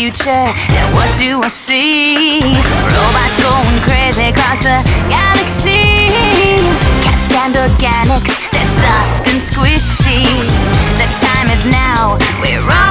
future, then what do I see? Robots going crazy across the galaxy. Can't stand organics, they're soft and squishy. The time is now, we're on